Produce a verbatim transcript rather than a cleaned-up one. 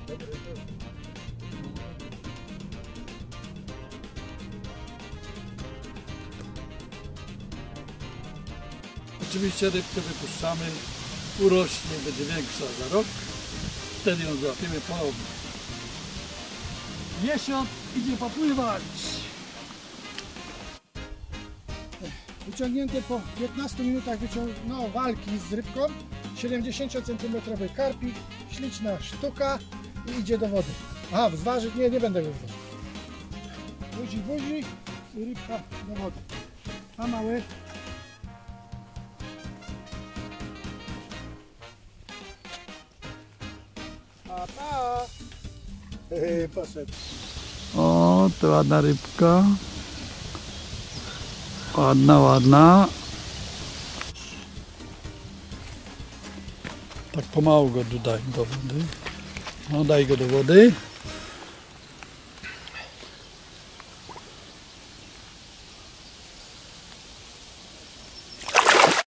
Oczywiście rybkę wypuszczamy, urośnie, będzie większa za rok, wtedy ją złapiemy ponownie. Jesiot idzie popływać. Wyciągnięty po piętnastu minutach no, walki z rybką, siedemdziesięciocentymetrowy karpik, śliczna sztuka i idzie do wody. Aha, zważyć nie, nie będę wyważyć. Buzi, buzi i rybka do wody. A mały. Pa, pa. Yy, poszedł. O, to ładna rybka. Ładna, ładna. Tak pomału go dodaj do wody. No daj go do wody.